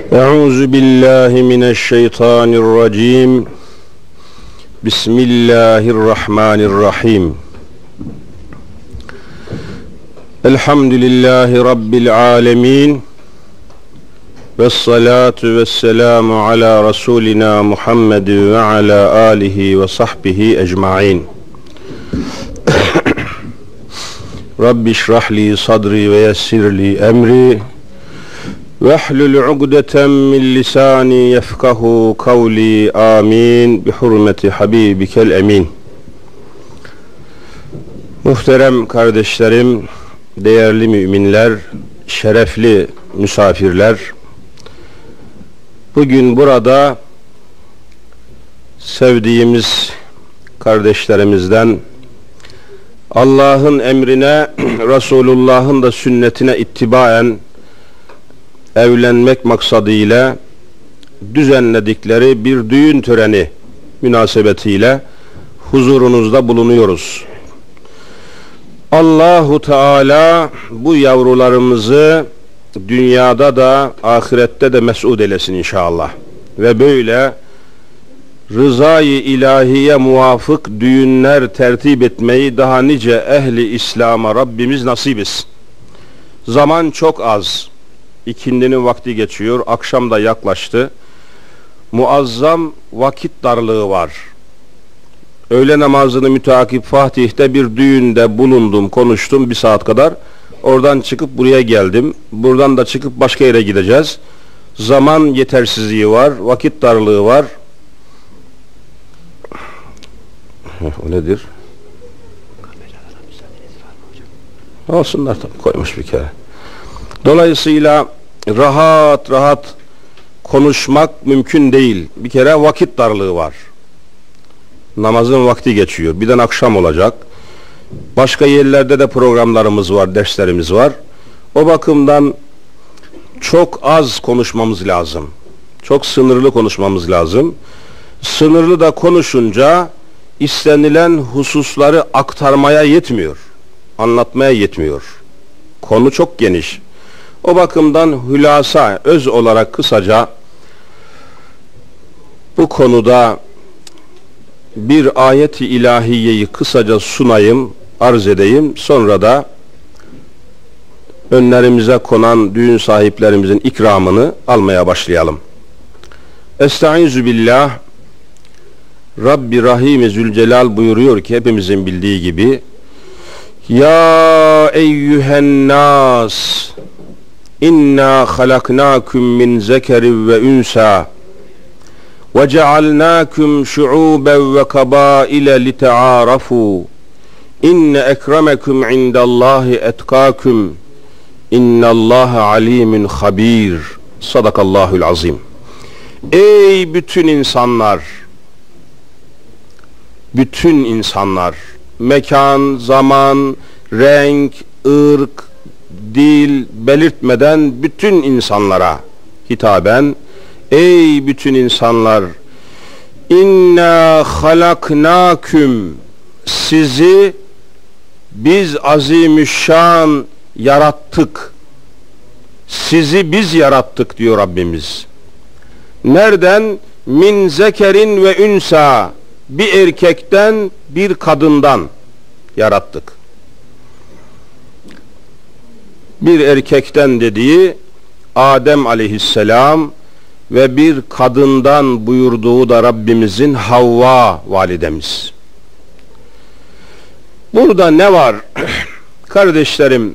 Euzu billahi mineşşeytanirracim. Bismillahirrahmanirrahim. Elhamdülillahi Rabbil alemin. Vessalatu vesselamu ala Resulina Muhammed ve ala alihi ve sahbihi ecmain. Rabbi şrahli sadri ve yessirli emri vehlul ugdeten min lisani yefkahu kavli. Amin. Bi hurmeti habibikel emin. Muhterem kardeşlerim, değerli müminler, şerefli misafirler, bugün burada sevdiğimiz kardeşlerimizden Allah'ın emrine, Resulullah'ın da sünnetine ittibaen evlenmek maksadıyla düzenledikleri bir düğün töreni münasebetiyle huzurunuzda bulunuyoruz. Allahu Teala bu yavrularımızı dünyada da ahirette de mes'ud eylesin inşallah. Ve böyle rızayı ilahiye muvafık düğünler tertip etmeyi daha nice ehli İslam'a Rabbimiz nasip etsin. Zaman çok az. İkindinin vakti geçiyor. Akşam da yaklaştı. Muazzam vakit darlığı var. Öğle namazını müteakip Fatih'te bir düğünde bulundum, konuştum 1 saat kadar. Oradan çıkıp buraya geldim. Buradan da çıkıp başka yere gideceğiz. Zaman yetersizliği var, vakit darlığı var. O nedir? Olsunlar tabii, koymuş bir kere. Dolayısıyla rahat konuşmak mümkün değil. Bir kere vakit darlığı var. Namazın vakti geçiyor. Birden akşam olacak. Başka yerlerde de programlarımız var, derslerimiz var. O bakımdan çok az konuşmamız lazım. Çok sınırlı konuşmamız lazım. Sınırlı da konuşunca istenilen hususları aktarmaya yetmiyor. Anlatmaya yetmiyor. Konu çok geniş. O bakımdan hülasa, öz olarak kısaca bu konuda bir ayet-i ilahiyeyi kısaca sunayım, arz edeyim. Sonra da önlerimize konan düğün sahiplerimizin ikramını almaya başlayalım. Estaizu billah. Rabbi Rahim-i Zülcelal buyuruyor ki, hepimizin bildiği gibi, Ya eyyühen nas İnna halaknakum min zekerin ve unsa ve cealnakum şu'uben ve kabaile lite'arafu inne ekremekum indallahi etkakum innallaha alimun habir. Sadakallahul azim. Ey bütün insanlar, bütün insanlar, mekan, zaman, renk, ırk, dil belirtmeden bütün insanlara hitaben, ey bütün insanlar, inna halaknaküm, sizi biz azimüşşan yarattık, sizi biz yarattık diyor Rabbimiz. Nereden? Min zekerin ve ünsa, bir erkekten bir kadından yarattık. Bir erkekten dediği Adem aleyhisselam ve bir kadından buyurduğu da Rabbimizin Havva validemiz. Burada ne var? Kardeşlerim,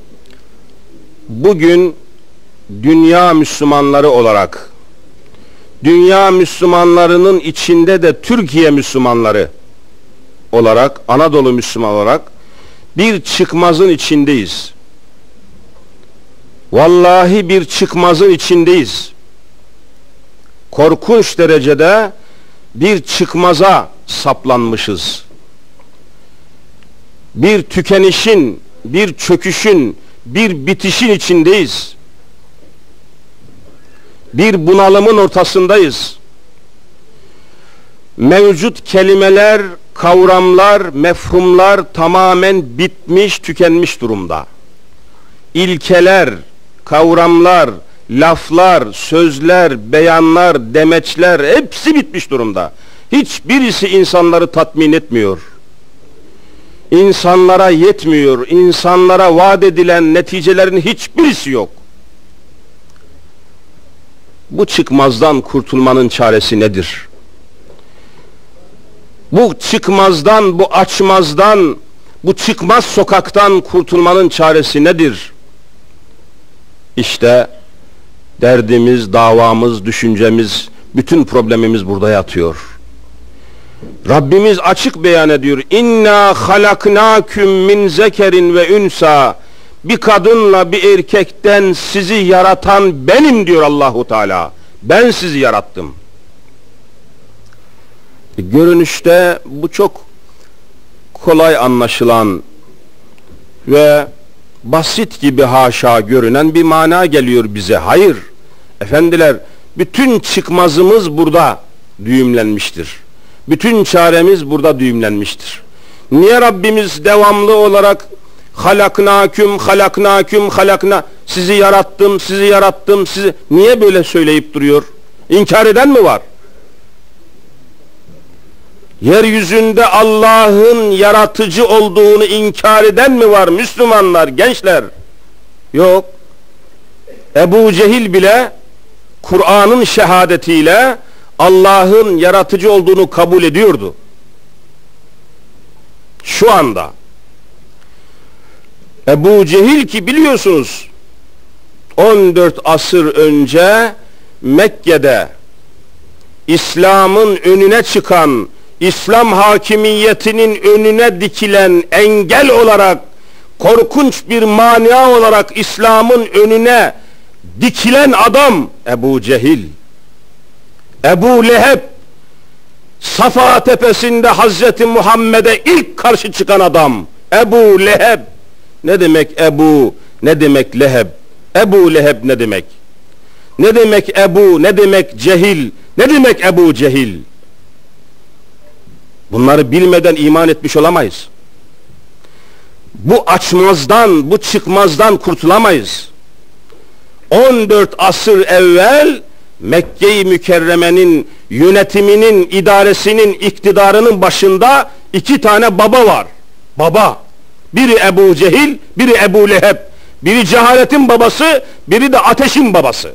bugün dünya Müslümanları olarak, dünya Müslümanlarının içinde de Türkiye Müslümanları olarak, Anadolu Müslüman olarak bir çıkmazın içindeyiz. Vallahi bir çıkmazın içindeyiz. Korkunç derecede bir çıkmaza saplanmışız. Bir tükenişin, bir çöküşün, bir bitişin içindeyiz. Bir bunalımın ortasındayız. Mevcut kelimeler, kavramlar, mefhumlar tamamen bitmiş, tükenmiş durumda. İlkeler, kavramlar, laflar, sözler, beyanlar, demeçler hepsi bitmiş durumda. Hiçbirisi insanları tatmin etmiyor. İnsanlara yetmiyor. İnsanlara vaat edilen neticelerin hiçbirisi yok. Bu çıkmazdan kurtulmanın çaresi nedir? Bu çıkmazdan, bu açmazdan, bu çıkmaz sokaktan kurtulmanın çaresi nedir? İşte derdimiz, davamız, düşüncemiz, bütün problemimiz burada yatıyor. Rabbimiz açık beyan ediyor. İnna halaknâküm min zekerin ve ünsa. Bir kadınla bir erkekten sizi yaratan benim diyor Allahu Teala. Ben sizi yarattım. Görünüşte bu çok kolay anlaşılan ve basit gibi haşa görünen bir mana geliyor bize. Hayır efendiler, bütün çıkmazımız burada düğümlenmiştir. Bütün çaremiz burada düğümlenmiştir. Niye Rabbimiz devamlı olarak halakna sizi yarattım sizi niye böyle söyleyip duruyor? İnkar eden mi var? Yeryüzünde Allah'ın yaratıcı olduğunu inkar eden mi var Müslümanlar, gençler? Yok. Ebu Cehil bile Kur'an'ın şehadetiyle Allah'ın yaratıcı olduğunu kabul ediyordu. Şu anda Ebu Cehil ki biliyorsunuz 14 asır önce Mekke'de İslam'ın önüne çıkan, İslam hakimiyetinin önüne dikilen engel olarak, korkunç bir mania olarak İslam'ın önüne dikilen adam Ebu Cehil. Ebu Leheb, Safa tepesinde Hazreti Muhammed'e ilk karşı çıkan adam Ebu Leheb. Ne demek Ebu, ne demek Leheb? Ebu Leheb ne demek? Ne demek Ebu, ne demek Cehil, ne demek Ebu Cehil? Bunları bilmeden iman etmiş olamayız. Bu açmazdan, bu çıkmazdan kurtulamayız. 14 asır evvel Mekke-i Mükerreme'nin yönetiminin, idaresinin, iktidarının başında 2 tane baba var. Baba. Biri Ebu Cehil, biri Ebu Leheb. Biri cehaletin babası, biri de ateşin babası.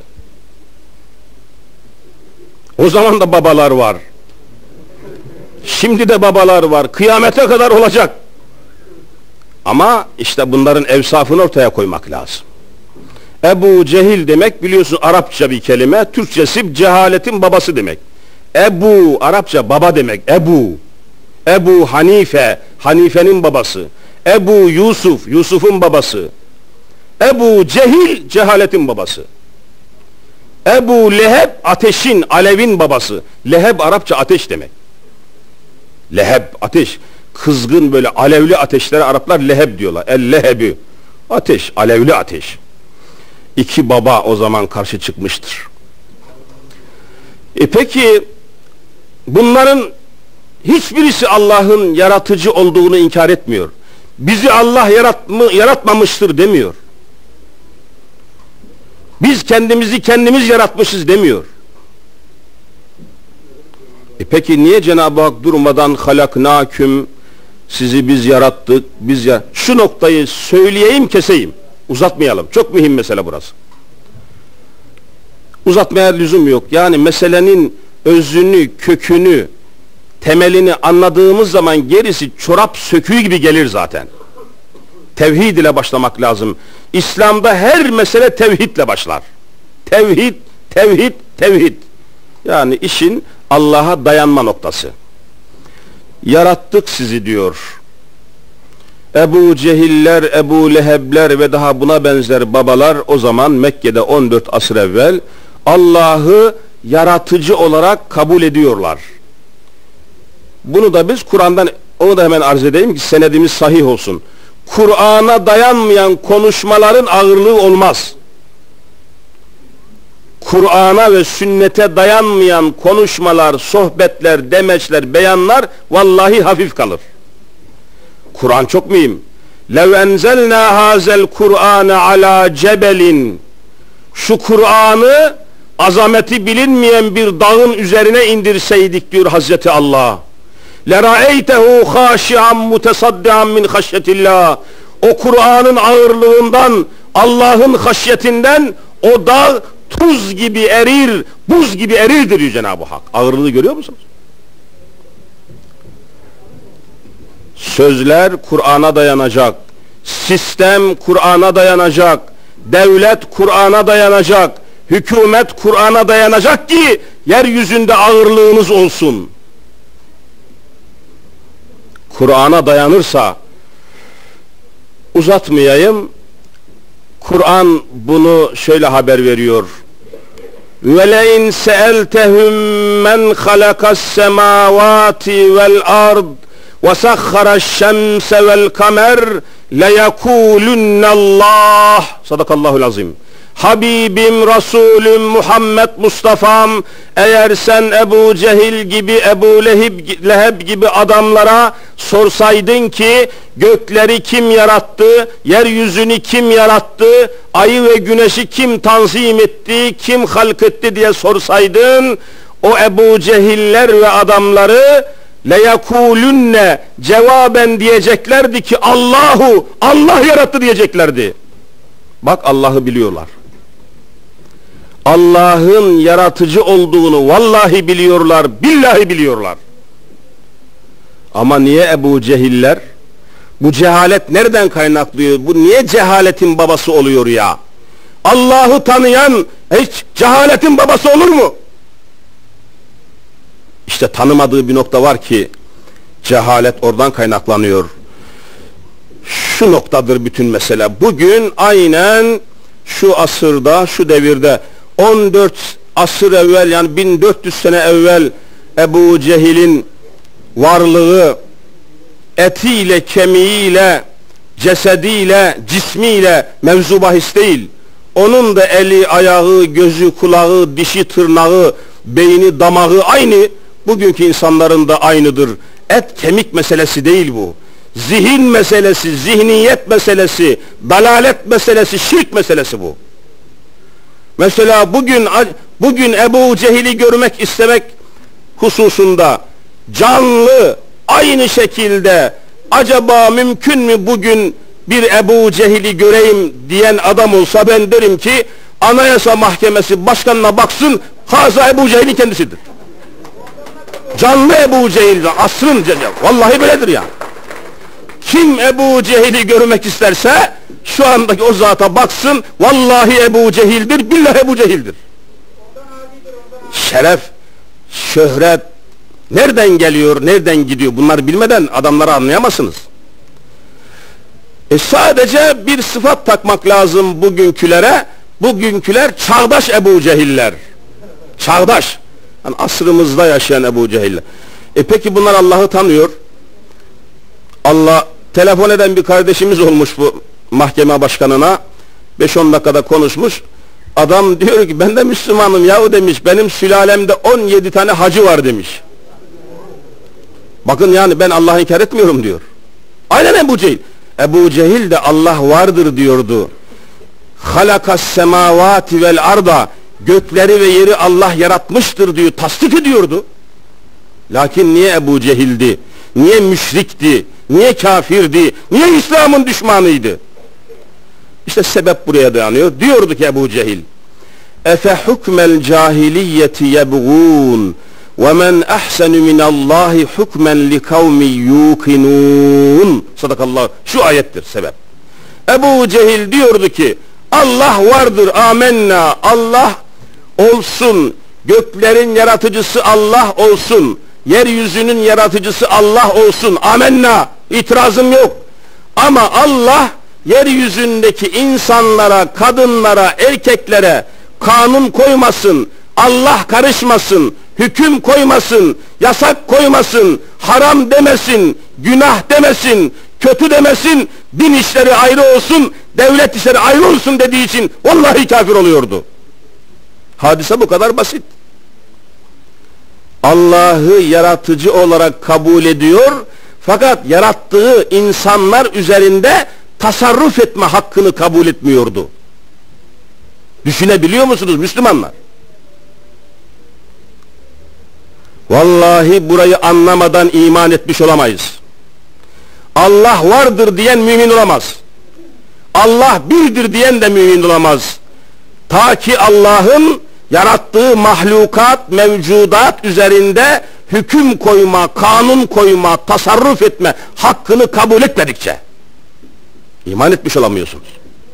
O zaman da babalar var. Şimdi de babalar var. Kıyamete kadar olacak. Ama işte bunların evsafını ortaya koymak lazım. Ebu Cehil demek biliyorsun Arapça bir kelime. Türkçesi cehaletin babası demek. Ebu, Arapça baba demek. Ebu. Ebu Hanife, Hanife'nin babası. Ebu Yusuf, Yusuf'un babası. Ebu Cehil, cehaletin babası. Ebu Leheb, ateşin, alevin babası. Leheb Arapça ateş demek. Leheb, ateş. Kızgın böyle alevli ateşlere Araplar leheb diyorlar. El-lehebü. Ateş, alevli ateş. 2 baba o zaman karşı çıkmıştır. Peki bunların hiçbirisi Allah'ın yaratıcı olduğunu inkar etmiyor. Bizi Allah yaratmamıştır demiyor. Biz kendimizi kendimiz yaratmışız demiyor. Peki niye Cenab-ı Hak durmadan halaknâküm, sizi biz yarattık, şu noktayı söyleyeyim, keseyim. Uzatmayalım. Çok mühim mesele burası. Uzatmaya lüzum yok. Yani meselenin özünü, kökünü, temelini anladığımız zaman gerisi çorap söküğü gibi gelir zaten. Tevhid ile başlamak lazım. İslam'da her mesele tevhidle başlar. Tevhid, tevhid, tevhid. Yani işin Allah'a dayanma noktası. Yarattık sizi diyor. Ebu Cehiller, Ebu Lehebler ve daha buna benzer babalar o zaman Mekke'de 14 asır evvel Allah'ı yaratıcı olarak kabul ediyorlar. Bunu da biz Kur'an'dan, onu da hemen arz edeyim ki senedimiz sahih olsun. Kur'an'a dayanmayan konuşmaların ağırlığı olmaz. Kur'an'a ve sünnete dayanmayan konuşmalar, sohbetler, demeçler, beyanlar vallahi hafif kalır. Kur'an çok mühim. لَوْ اَنْزَلْنَا هَذَا الْقُرْآنَ عَلَى جَبَلٍ şu Kur'an'ı azameti bilinmeyen bir dağın üzerine indirseydik diyor Hazreti Allah. لَرَأَيْتَهُ خَاشِعًا مُتَصَدِّعًا مِنْ خَشْيَةِ اللّٰهِ. O Kur'an'ın ağırlığından, Allah'ın haşyetinden o dağ tuz gibi erir, buz gibi erir diyor Cenab-ı Hak. Ağırlığı görüyor musunuz? Sözler Kur'an'a dayanacak, sistem Kur'an'a dayanacak, devlet Kur'an'a dayanacak, hükümet Kur'an'a dayanacak ki yeryüzünde ağırlığınız olsun. Kur'an'a dayanırsa, uzatmayayım, Kur'an bunu şöyle haber veriyor. وَلَاِنْ سَأَلْتَهُمْ مَنْ خَلَقَ السَّمَاوَاتِ وَالْأَرْضِ وَسَخَّرَ الشَّمْسَ وَالْقَمَرِ لَيَكُولُنَّ اللّٰهِ. Sadakallahul azim. Habibim, Resulüm, Muhammed Mustafa'm, eğer sen Ebu Cehil gibi, Ebu Leheb gibi adamlara sorsaydın ki gökleri kim yarattı, yeryüzünü kim yarattı, ayı ve güneşi kim tanzim etti, kim halk etti diye sorsaydın, o Ebu Cehiller ve adamları leyekulünne cevaben diyeceklerdi ki Allahu, Allah yarattı diyeceklerdi. Bak, Allah'ı biliyorlar. Allah'ın yaratıcı olduğunu vallahi biliyorlar, billahi biliyorlar. Ama niye Ebu Cehiller? Bu cehalet nereden kaynaklıyor? Bu niye cehaletin babası oluyor ya? Allah'ı tanıyan hiç cehaletin babası olur mu? İşte tanımadığı bir nokta var ki cehalet oradan kaynaklanıyor. Şu noktadır bütün mesele. Bugün aynen şu asırda, şu devirde 14 asır evvel, yani 1400 sene evvel Ebu Cehil'in varlığı etiyle, kemiğiyle, cesediyle, cismiyle mevzu bahis değil. Onun da eli, ayağı, gözü, kulağı, dişi, tırnağı, beyni, damağı aynı. Bugünkü insanların da aynıdır. Et kemik meselesi değil bu. Zihin meselesi, zihniyet meselesi, dalalet meselesi, şirk meselesi bu. Mesela bugün Ebu Cehil'i görmek istemek hususunda canlı aynı şekilde acaba mümkün mü bugün bir Ebu Cehil'i göreyim diyen adam olsa, ben derim ki Anayasa Mahkemesi başkanına baksın, haza Ebu Cehil'in kendisidir. Canlı Ebu Cehil, asrın Cehil. Vallahi böyledir ya. Kim Ebu Cehil'i görmek isterse şu andaki o zata baksın, vallahi Ebu Cehil'dir, billahi Ebu Cehil'dir. Şeref, şöhret nereden geliyor, nereden gidiyor, bunları bilmeden adamları anlayamazsınız. Sadece bir sıfat takmak lazım bugünkülere. Bugünküler çağdaş Ebu Cehiller. Çağdaş. Yani asrımızda yaşayan Ebu Cehiller. Peki bunlar Allah'ı tanıyor. Allah, telefon eden bir kardeşimiz olmuş bu mahkeme başkanına. 5-10 dakikada konuşmuş. Adam diyor ki ben de Müslümanım yahu demiş. Benim sülalemde 17 tane hacı var demiş. Bakın yani ben Allah'ı inkar etmiyorum diyor. Aynen Ebu Cehil. Ebu Cehil de Allah vardır diyordu. Halakas semavati vel arda, gökleri ve yeri Allah yaratmıştır diyor, tasdik ediyordu. Lakin niye Ebu Cehil'di? Niye müşrikti? Niye kafirdi? Niye İslam'ın düşmanıydı? İşte sebep buraya dayanıyor. Diyordu ki Ebu Cehil, efe hukmel cahiliyeti yebğun ve men ahsenu minallahi hukmen li kavmi yuqinun. Sadakallah. Şu ayettir sebep. Ebu Cehil diyordu ki Allah vardır, amenna, Allah olsun, göklerin yaratıcısı Allah olsun, yeryüzünün yaratıcısı Allah olsun, amenna, itirazım yok. Ama Allah yeryüzündeki insanlara, kadınlara, erkeklere kanun koymasın, Allah karışmasın, hüküm koymasın, yasak koymasın, haram demesin, günah demesin, kötü demesin, din işleri ayrı olsun, devlet işleri ayrı olsun dediği için vallahi kafir oluyordu. Hadise bu kadar basit. Allah'ı yaratıcı olarak kabul ediyor, fakat yarattığı insanlar üzerinde tasarruf etme hakkını kabul etmiyordu. Düşünebiliyor musunuz Müslümanlar? Vallahi burayı anlamadan iman etmiş olamayız. Allah vardır diyen mümin olamaz. Allah birdir diyen de mümin olamaz. Ta ki Allah'ın yarattığı mahlukat, mevcudat üzerinde hüküm koyma, kanun koyma, tasarruf etme hakkını kabul etmedikçe iman etmiş olamıyorsunuz.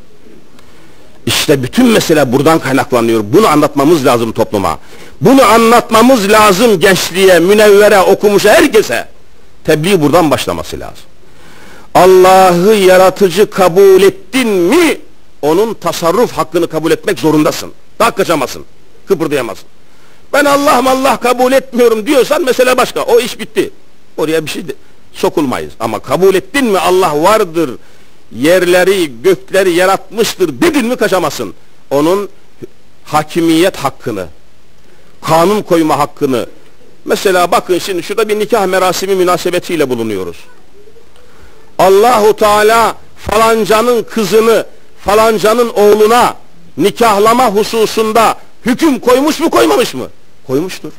İşte bütün mesele buradan kaynaklanıyor. Bunu anlatmamız lazım topluma. Bunu anlatmamız lazım gençliğe, münevvere, okumuşa, herkese. Tebliğ buradan başlaması lazım. Allah'ı yaratıcı kabul ettin mi, onun tasarruf hakkını kabul etmek zorundasın. Daha kaçamazsın, kıpırdayamazsın. Ben Allah kabul etmiyorum diyorsan mesele başka. O iş bitti. Oraya bir şey sokulmayız. Ama kabul ettin mi Allah vardır, yerleri, gökleri yaratmıştır dedin mi kaçamazsın. Onun hakimiyet hakkını, kanun koyma hakkını. Mesela bakın şimdi şurada bir nikah merasimi münasebetiyle bulunuyoruz. Allahu Teala falancanın kızını falancanın oğluna nikahlama hususunda hüküm koymuş mu koymamış mı? Koymuştur.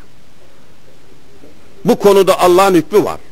Bu konuda Allah'ın hükmü var.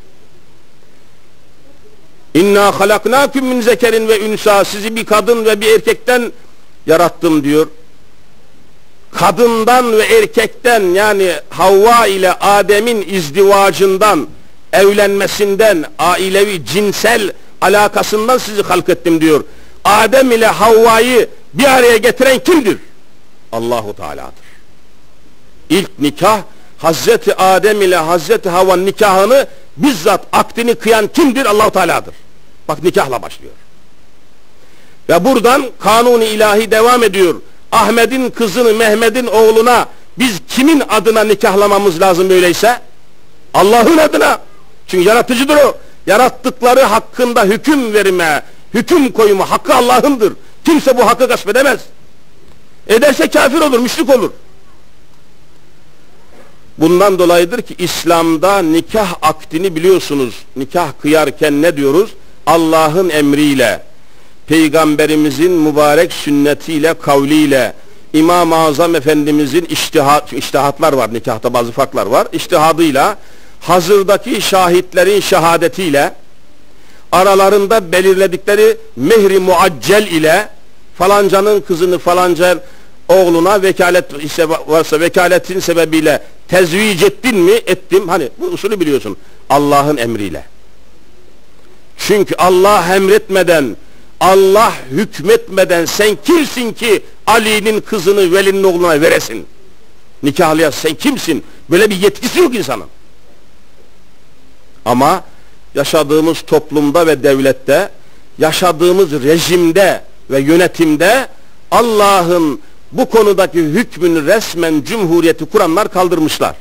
İnna halaknakum min zekerin ve ünsa, sizi bir kadın ve bir erkekten yarattım diyor. Kadından ve erkekten, yani Havva ile Adem'in izdivacından, evlenmesinden, ailevi cinsel alakasından sizi halk ettim diyor. Adem ile Havva'yı bir araya getiren kimdir? Allahu Teala'dır. İlk nikah Hazreti Adem ile Hazreti Havva'nın nikahını bizzat akdini kıyan kimdir? Allahu Teala'dır. Bak, nikahla başlıyor. Ve buradan kanun-i ilahi devam ediyor. Ahmet'in kızını Mehmet'in oğluna biz kimin adına nikahlamamız lazım öyleyse? Allah'ın adına. Çünkü yaratıcıdır o. Yarattıkları hakkında hüküm verme, hüküm koyma hakkı Allah'ındır. Kimse bu hakkı gasp edemez. Ederse kafir olur, müşrik olur. Bundan dolayıdır ki İslam'da nikah akdini biliyorsunuz. Nikah kıyarken ne diyoruz? Allah'ın emriyle, Peygamberimizin mübarek sünnetiyle, kavliyle, İmam-ı Azam Efendimizin içtihatlar var, nikahta bazı farklar var. İçtihadıyla, hazırdaki şahitlerin şehadetiyle, aralarında belirledikleri mehri muaccel ile falancanın kızını falanca oğluna vekalet varsa vekaletin sebebiyle tezvic ettin mi? Ettim. Hani bu usulü biliyorsun. Allah'ın emriyle. Çünkü Allah emretmeden, Allah hükmetmeden sen kimsin ki Ali'nin kızını Veli'nin oğluna veresin? Nikahlıya sen kimsin? Böyle bir yetkisi yok insanın. Ama yaşadığımız toplumda ve devlette, yaşadığımız rejimde ve yönetimde Allah'ın bu konudaki hükmünü resmen cumhuriyeti kuranlar kaldırmışlar.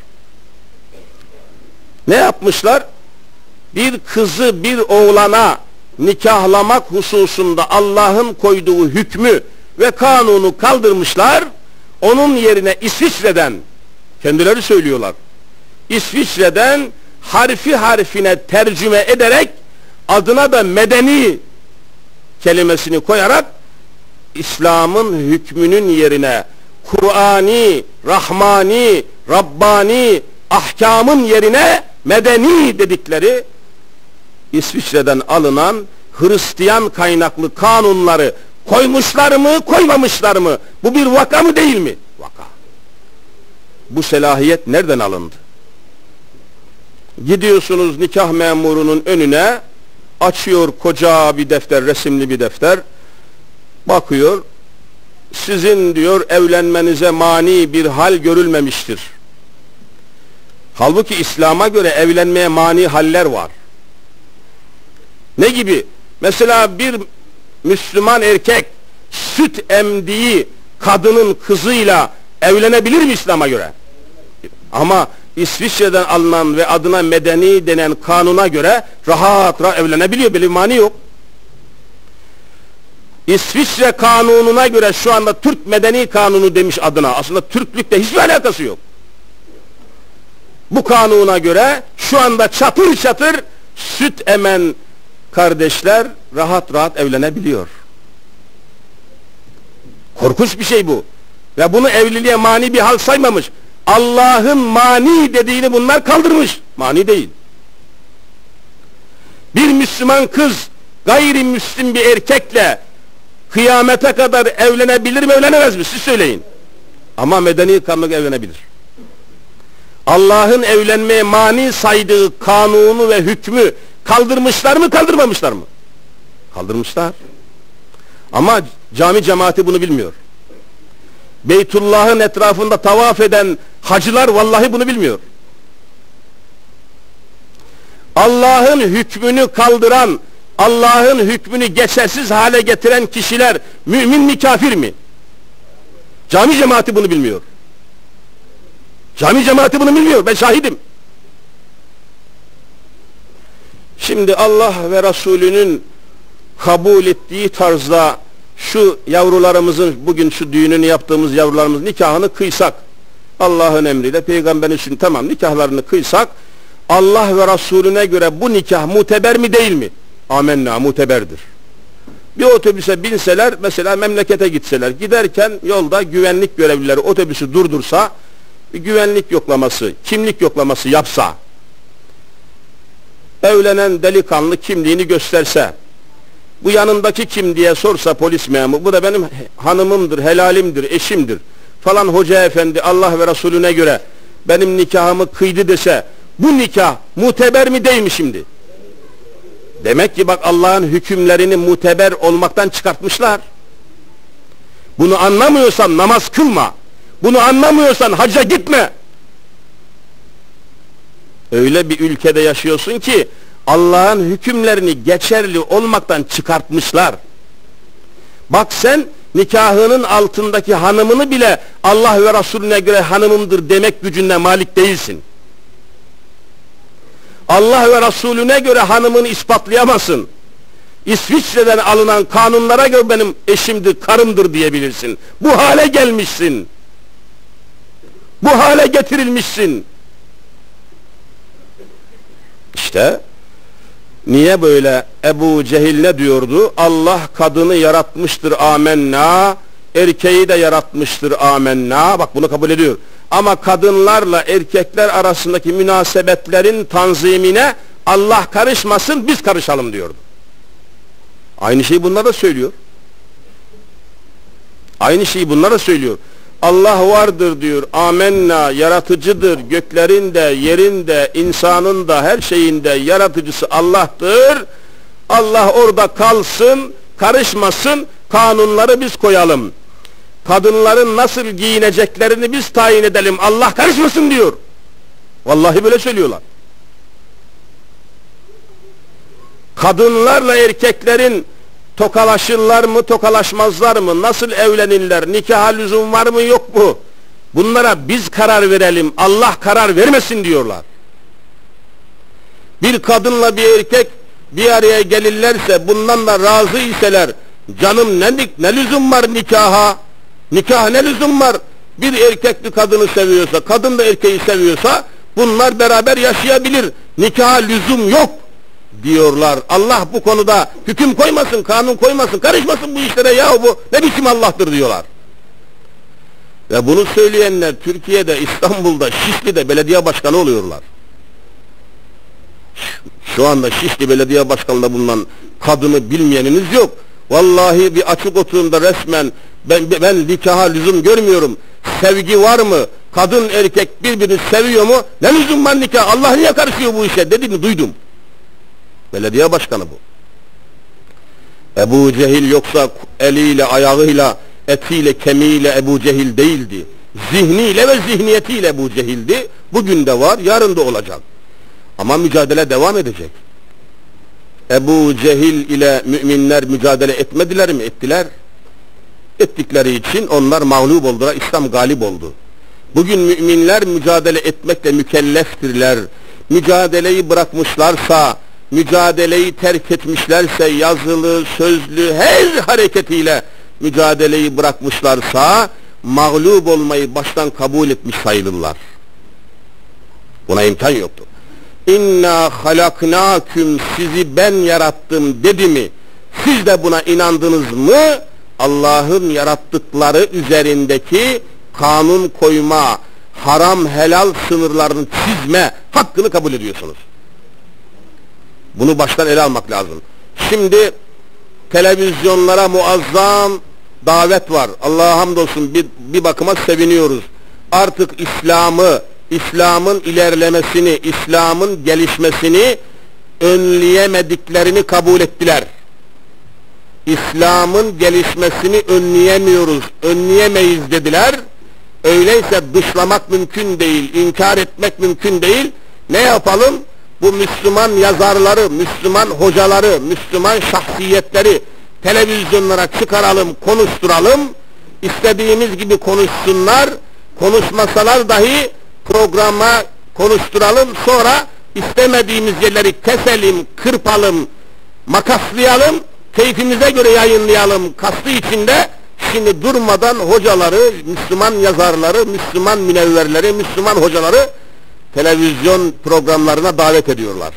Ne yapmışlar? Bir kızı bir oğlana nikahlamak hususunda Allah'ın koyduğu hükmü ve kanunu kaldırmışlar. Onun yerine İsviçre'den, kendileri söylüyorlar, İsviçre'den harfi harfine tercüme ederek adına da medeni kelimesini koyarak İslam'ın hükmünün yerine Kur'ani, Rahmani, Rabbani ahkamın yerine medeni dedikleri İsviçre'den alınan Hristiyan kaynaklı kanunları koymuşlar mı, koymamışlar mı? Bu bir vaka mı değil mi? Vaka. Bu selahiyet nereden alındı? Gidiyorsunuz nikah memurunun önüne, açıyor koca bir defter, resimli bir defter, bakıyor, sizin diyor evlenmenize mani bir hal görülmemiştir. Halbuki İslam'a göre evlenmeye mani haller var. Ne gibi? Mesela bir Müslüman erkek süt emdiği kadının kızıyla evlenebilir mi İslam'a göre? Ama İsviçre'den alınan ve adına medeni denen kanuna göre rahat evlenebiliyor, böyle bir mani yok. İsviçre kanununa göre şu anda Türk medeni kanunu demiş adına, aslında Türklükle hiçbir alakası yok. Bu kanuna göre şu anda çatır çatır süt emen kardeşler rahat rahat evlenebiliyor. Korkunç bir şey bu. Ve bunu evliliğe mani bir hal saymamış. Allah'ın mani dediğini bunlar kaldırmış. Mani değil. Bir Müslüman kız gayrimüslim bir erkekle kıyamete kadar evlenebilir mi, evlenemez mi? Siz söyleyin. Ama medeni kanunla evlenebilir. Allah'ın evlenmeye mani saydığı kanunu ve hükmü kaldırmışlar mı, kaldırmamışlar mı? Kaldırmışlar. Ama cami cemaati bunu bilmiyor. Beytullah'ın etrafında tavaf eden hacılar vallahi bunu bilmiyor. Allah'ın hükmünü kaldıran, Allah'ın hükmünü geçersiz hale getiren kişiler mümin mi, kafir mi? Cami cemaati bunu bilmiyor. Cami cemaati bunu bilmiyor. Ben şahidim. Şimdi Allah ve Resulünün kabul ettiği tarzda şu yavrularımızın, bugün şu düğününü yaptığımız yavrularımızın nikahını kıysak, Allah'ın emriyle, peygamberin için tamam nikahlarını kıysak, Allah ve Resulüne göre bu nikah muteber mi değil mi? Amenna, muteberdir. Bir otobüse binseler, mesela memlekete gitseler, giderken yolda güvenlik görevlileri otobüsü durdursa, bir güvenlik yoklaması, kimlik yoklaması yapsa, evlenen delikanlı kimliğini gösterse, bu yanındaki kim diye sorsa polis memuru, bu da benim hanımımdır, helalimdir, eşimdir falan, hoca efendi Allah ve Resulüne göre benim nikahımı kıydı dese, bu nikah muteber mi değil mi şimdi? Demek ki bak, Allah'ın hükümlerini muteber olmaktan çıkartmışlar. Bunu anlamıyorsan namaz kılma. Bunu anlamıyorsan hacca gitme. Öyle bir ülkede yaşıyorsun ki Allah'ın hükümlerini geçerli olmaktan çıkartmışlar. Bak, sen nikahının altındaki hanımını bile Allah ve Resulüne göre hanımımdır demek gücüne malik değilsin. Allah ve Resulüne göre hanımını ispatlayamazsın. İsviçre'den alınan kanunlara göre benim eşimdir, karımdır diyebilirsin. Bu hale gelmişsin. Bu hale getirilmişsin. İşte niye böyle? Ebu Cehil ne diyordu? Allah kadını yaratmıştır, amenna. Erkeği de yaratmıştır, amenna. Bak, bunu kabul ediyor. Ama kadınlarla erkekler arasındaki münasebetlerin tanzimine Allah karışmasın, biz karışalım diyordu. Aynı şeyi bunlar da söylüyor. Aynı şeyi bunlar da söylüyor. Allah vardır diyor, amenna, yaratıcıdır, göklerin de, yerin de, insanın da, her şeyin de yaratıcısı Allah'tır. Allah orada kalsın, karışmasın, kanunları biz koyalım. Kadınların nasıl giyineceklerini biz tayin edelim, Allah karışmasın diyor. Vallahi böyle söylüyorlar. Kadınlarla erkeklerin tokalaşırlar mı, tokalaşmazlar mı, nasıl evlenirler, nikaha lüzum var mı, yok mu? Bunlara biz karar verelim, Allah karar vermesin diyorlar. Bir kadınla bir erkek bir araya gelirlerse, bundan da razı iseler, canım ne lüzum var nikaha? Nikah ne lüzum var? Bir erkek bir kadını seviyorsa, kadın da erkeği seviyorsa, bunlar beraber yaşayabilir. Nikaha lüzum yok diyorlar. Allah bu konuda hüküm koymasın, kanun koymasın, karışmasın bu işlere, ya bu ne biçim Allah'tır diyorlar. Ve bunu söyleyenler Türkiye'de, İstanbul'da, Şişli'de belediye başkanı oluyorlar. Şu anda Şişli belediye başkanında bulunan kadını bilmeyeniniz yok. Vallahi bir açık oturumda resmen ben nikaha lüzum görmüyorum. Sevgi var mı? Kadın erkek birbirini seviyor mu? Ne lüzum var nikah? Allah niye karışıyor bu işe dediğini duydum. Belediye başkanı bu. Ebu Cehil yoksa eliyle, ayağıyla, etiyle, kemiğiyle Ebu Cehil değildi. Zihniyle ve zihniyetiyle Ebu Cehil'di. Bugün de var, yarın da olacak. Ama mücadele devam edecek. Ebu Cehil ile müminler mücadele etmediler mi? Ettiler. Ettikleri için onlar mağlup oldular, İslam galip oldu. Bugün müminler mücadele etmekle mükelleftirler. Mücadeleyi bırakmışlarsa, mücadeleyi terk etmişlerse, yazılı, sözlü, her hareketiyle mücadeleyi bırakmışlarsa, mağlup olmayı baştan kabul etmiş sayılırlar. Buna imkan yoktur. İnna halaknâküm, sizi ben yarattım dedi mi? Siz de buna inandınız mı? Allah'ın yarattıkları üzerindeki kanun koyma, haram helal sınırlarını çizme hakkını kabul ediyorsunuz. Bunu baştan ele almak lazım. Şimdi televizyonlara muazzam davet var. Allah'a hamdolsun bir bakıma seviniyoruz. Artık İslam'ın ilerlemesini, İslam'ın gelişmesini önleyemediklerini kabul ettiler. İslam'ın gelişmesini önleyemeyiz dediler. Öyleyse dışlamak mümkün değil, inkar etmek mümkün değil. Ne yapalım? Bu Müslüman yazarları, Müslüman hocaları, Müslüman şahsiyetleri televizyonlara çıkaralım, konuşturalım. İstediğimiz gibi konuşsunlar. Konuşmasalar dahi programa konuşturalım. Sonra istemediğimiz yerleri keselim, kırpalım, makaslayalım. Keyfimize göre yayınlayalım. Kastı içinde şimdi durmadan hocaları, Müslüman yazarları, Müslüman münevverleri, Müslüman hocaları televizyon programlarına davet ediyorlar.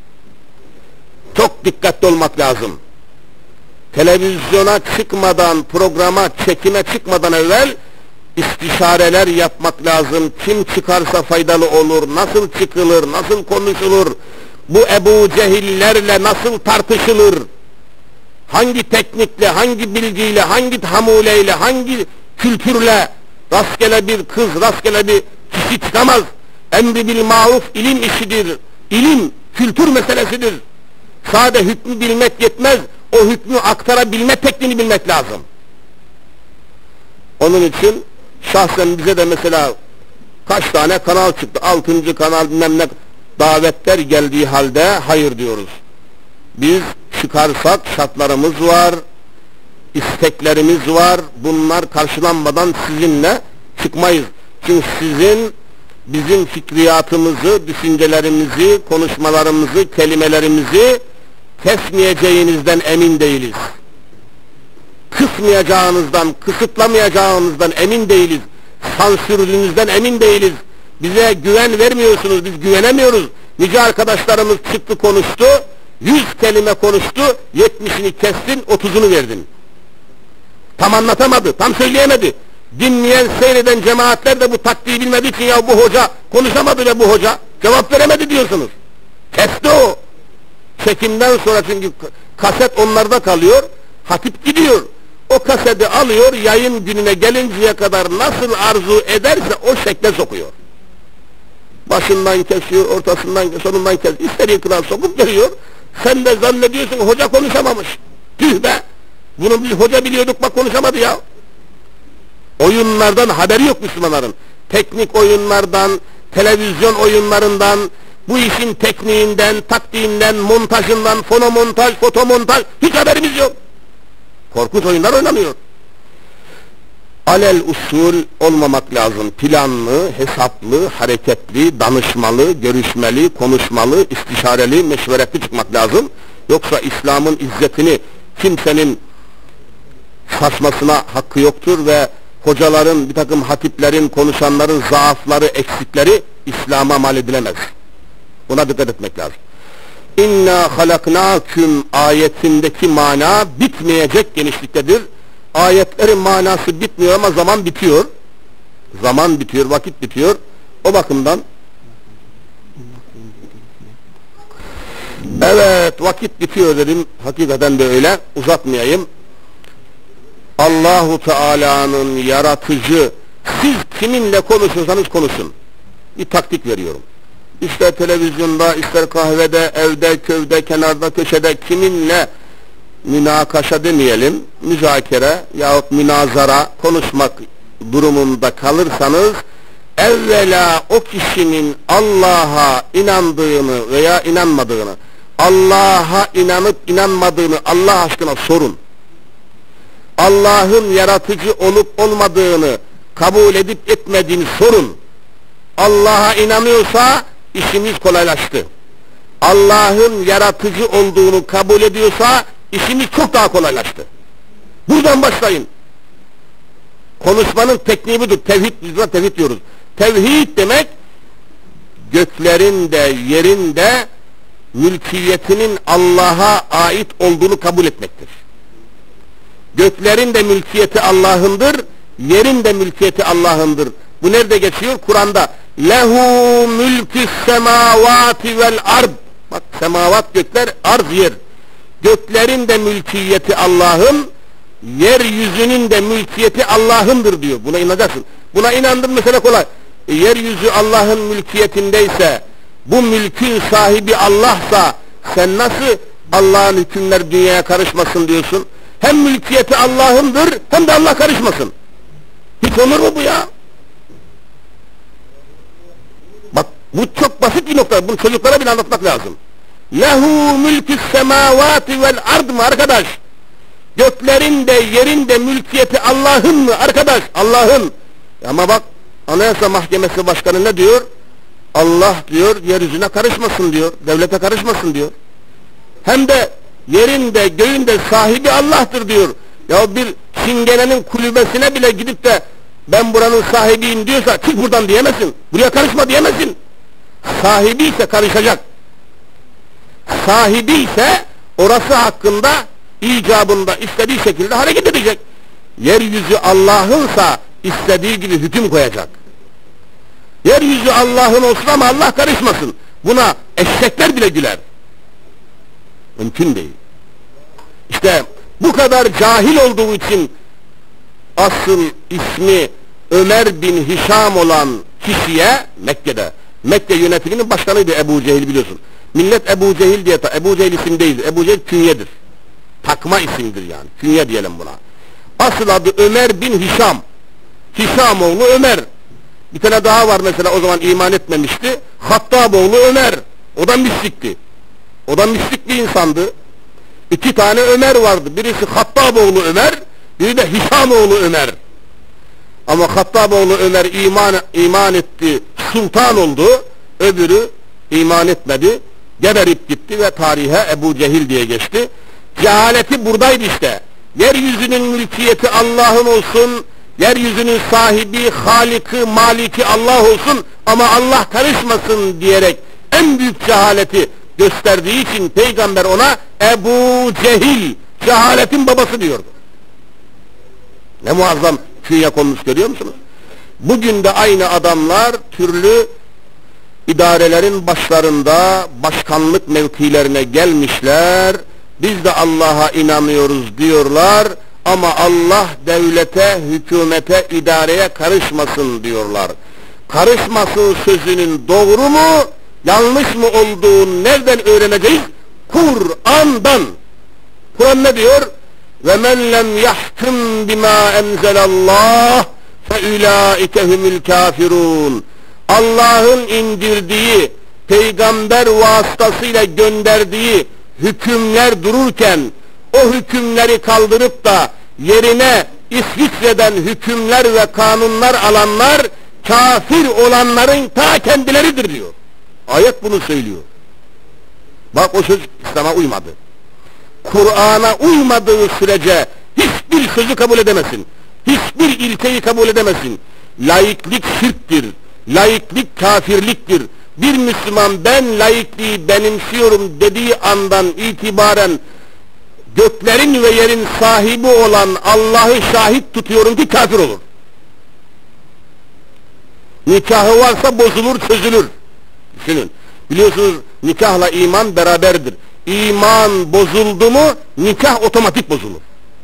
Çok dikkatli olmak lazım. Televizyona çıkmadan, programa, çekime çıkmadan evvel istişareler yapmak lazım. Kim çıkarsa faydalı olur, nasıl çıkılır, nasıl konuşulur, bu Ebu Cehillerle nasıl tartışılır, hangi teknikle, hangi bilgiyle, hangi hamuleyle, hangi kültürle rastgele bir kız, rastgele bir kişi çıkamaz. Emri bil maruf ilim işidir. İlim, kültür meselesidir. Sade hükmü bilmek yetmez. O hükmü aktarabilme tekniğini bilmek lazım. Onun için şahsen bize de mesela kaç tane kanal çıktı. 6. kanal bilmem ne davetler geldiği halde hayır diyoruz. Biz çıkarsak şartlarımız var, isteklerimiz var. Bunlar karşılanmadan sizinle çıkmayız. Çünkü sizin bizim fikriyatımızı, düşüncelerimizi, konuşmalarımızı, kelimelerimizi kesmeyeceğinizden emin değiliz. Kısmayacağınızdan, kısıtlamayacağınızdan emin değiliz. Sansürünüzden emin değiliz. Bize güven vermiyorsunuz, biz güvenemiyoruz. Nice arkadaşlarımız çıktı konuştu, 100 kelime konuştu, 70'ini kestin, 30'unu verdin. Tam anlatamadı, tam söyleyemedi. Dinleyen, seyreden cemaatler de bu taktiği bilmediği için ya bu hoca konuşamadı ve bu hoca cevap veremedi diyorsunuz. Kesti o. Çekimden sonra çünkü kaset onlarda kalıyor, hatip gidiyor. O kaseti alıyor, yayın gününe gelinceye kadar nasıl arzu ederse o şekle sokuyor. Başından kesiyor, ortasından, sonundan kesiyor, istediği kıran sokup geliyor. Sen de zannediyorsun hoca konuşamamış. Tüh be! Bunu bir hoca biliyorduk bak konuşamadı ya. Oyunlardan haberi yok Müslümanların. Teknik oyunlardan, televizyon oyunlarından, bu işin tekniğinden, taktiğinden, montajından, fonomontaj, fotomontaj hiç haberimiz yok. Korkunç oyunlar oynanıyor. Alel usul olmamak lazım. Planlı, hesaplı, hareketli, danışmalı, görüşmeli, konuşmalı, istişareli, meşveretli çıkmak lazım. Yoksa İslam'ın izzetini kimsenin saçmasına hakkı yoktur ve hocaların, bir takım hatiplerin, konuşanların zaafları, eksikleri İslam'a mal edilemez. Buna dikkat etmek lazım. İnna halaknâküm ayetindeki mana bitmeyecek genişliktedir. Ayetlerin manası bitmiyor ama zaman bitiyor. Zaman bitiyor, vakit bitiyor. O bakımdan evet vakit bitiyor dedim. Hakikaten de öyle. Uzatmayayım. Allahu Teala'nın yaratıcı, siz kiminle konuşursanız konuşun. Bir taktik veriyorum. İster televizyonda, ister kahvede, evde, köyde, kenarda, köşede kiminle münakaşa demeyelim, müzakere yahut münazara konuşmak durumunda kalırsanız evvela o kişinin Allah'a inandığını veya inanmadığını, Allah'a inanıp inanmadığını Allah aşkına sorun. Allah'ın yaratıcı olup olmadığını, kabul edip etmediğini sorun. Allah'a inanıyorsa işimiz kolaylaştı. Allah'ın yaratıcı olduğunu kabul ediyorsa işimiz çok daha kolaylaştı. Buradan başlayın. Konuşmanın tekniği budur. Tevhid, biz buna tevhid diyoruz. Tevhid demek göklerin de yerin de mülkiyetinin Allah'a ait olduğunu kabul etmektir. Göklerin de mülkiyeti Allah'ındır, yerin de mülkiyeti Allah'ındır. Bu nerede geçiyor? Kur'an'da. Lehu mülkü semavati vel ard. Bak, semavat gökler, arz yer. Göklerin de mülkiyeti Allah'ın, yeryüzünün de mülkiyeti Allah'ındır diyor. Buna inanacaksın. Buna inandın mesela kolay. Yeryüzü Allah'ın mülkiyetindeyse, bu mülkün sahibi Allah'sa, sen nasıl Allah'ın hükümleri dünyaya karışmasın diyorsun? Hem mülkiyeti Allah'ındır, hem de Allah karışmasın. Hiç olur mu bu ya? Bak, bu çok basit bir nokta. Bunu çocuklara bile anlatmak lazım. Lehu mülkü semavati vel ard mı arkadaş? Göklerin de yerin de mülkiyeti Allah'ın mı arkadaş? Allah'ın. Ama bak, Anayasa Mahkemesi Başkanı ne diyor? Allah diyor, yeryüzüne karışmasın diyor, devlete karışmasın diyor. Hem de yerin de göğün de sahibi Allah'tır diyor. Ya bir çingenenin kulübesine bile gidip de ben buranın sahibiyim diyorsa çık buradan diyemezsin. Buraya karışma diyemezsin. Sahibi ise karışacak. Sahibi ise orası hakkında icabında istediği şekilde hareket edecek. Yeryüzü Allah'ınsa istediği gibi hüküm koyacak. Yeryüzü Allah'ın olsun ama Allah karışmasın. Buna eşekler bile güler. Mümkün değil. İşte bu kadar cahil olduğu için asıl ismi Ömer bin Hişam olan kişiye Mekke'de, Mekke yönetiminin başkanıydı Ebu Cehil, biliyorsun. Millet Ebu Cehil diye, Ebu Cehil isim değil, Ebu Cehil künyedir. Takma isimdir yani, künye diyelim buna. Asıl adı Ömer bin Hişam. Hişamoğlu Ömer. Bir tane daha var mesela, o zaman iman etmemişti. Hattaboğlu Ömer. O da mistikti. O da mistik bir insandı. İki tane Ömer vardı. Birisi Hattaboğlu Ömer, biri de Hişamoğlu Ömer. Ama Hattaboğlu Ömer iman etti, sultan oldu. Öbürü iman etmedi, geberip gitti ve tarihe Ebu Cehil diye geçti. Cehaleti buradaydı işte. Yeryüzünün mülkiyeti Allah'ın olsun, yeryüzünün sahibi, haliki, maliki Allah olsun ama Allah karışmasın diyerek en büyük cehaleti gösterdiği için Peygamber ona Ebu Cehil, cehaletin babası diyordu. Ne muazzam künye konmuş, görüyor musunuz? Bugün de aynı adamlar türlü idarelerin başlarında başkanlık mevkilerine gelmişler. Biz de Allah'a inanıyoruz diyorlar ama Allah devlete, hükümete, idareye karışmasın diyorlar. Karışmasın sözünün doğru mu, yanlış mı olduğunu nereden öğreneceğiz? Kur'an'dan. Kur'an ne diyor? وَمَنْ لَمْ يَحْكُمْ بِمَا اَنْزَلَ اللّٰهِ فَاُولَٰئِكَ هُمُ الْكَافِرُونَ. Allah'ın indirdiği, peygamber vasıtasıyla gönderdiği hükümler dururken o hükümleri kaldırıp da yerine İsviçre'den hükümler ve kanunlar alanlar kafir olanların ta kendileridir diyor. Ayet bunu söylüyor. Bak, o söz İslam'a uymadı. Kur'an'a uymadığı sürece hiçbir sözü kabul edemezsin. Hiçbir ilkeyi kabul edemezsin. Laiklik şirktir. Laiklik kafirliktir. Bir Müslüman ben laikliği benimsiyorum dediği andan itibaren göklerin ve yerin sahibi olan Allah'ı şahit tutuyorum ki kafir olur. Nikahı varsa bozulur, çözülür. Düşünün. Biliyorsunuz nikahla iman beraberdir. İman bozuldu mu nikah otomatik bozulur.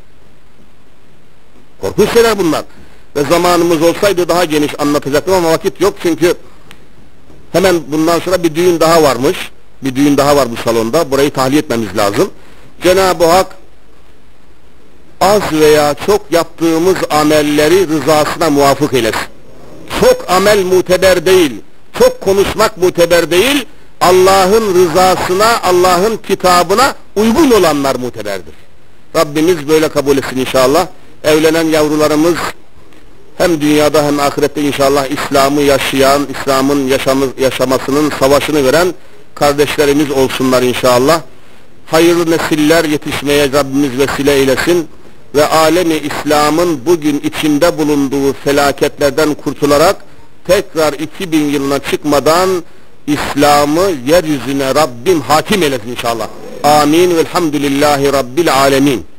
Korkunç şeyler bunlar. Ve zamanımız olsaydı daha geniş anlatacaktım ama vakit yok çünkü hemen bundan sonra bir düğün daha varmış. Bir düğün daha var bu salonda. Burayı tahliye etmemiz lazım. Cenab-ı Hak az veya çok yaptığımız amelleri rızasına muvafık eylesin. Çok amel muteber değil. Çok konuşmak muteber değil. Allah'ın rızasına, Allah'ın kitabına uygun olanlar muteberdir. Rabbimiz böyle kabul etsin inşallah. Evlenen yavrularımız hem dünyada hem ahirette inşallah İslam'ı yaşayan, İslam'ın yaşamasının savaşını veren kardeşlerimiz olsunlar inşallah. Hayırlı nesiller yetişmeye Rabbimiz vesile eylesin ve alemi İslam'ın bugün içinde bulunduğu felaketlerden kurtularak tekrar 2000 yılına çıkmadan İslam'ı yeryüzüne Rabbim hakim eylesin inşallah. Amin. Velhamdülillahi Rabbil alemin.